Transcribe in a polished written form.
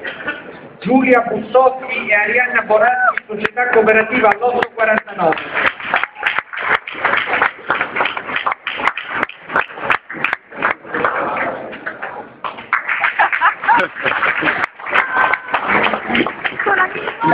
Giulia Bussotti e Arianna Bonatti, società cooperativa all'849.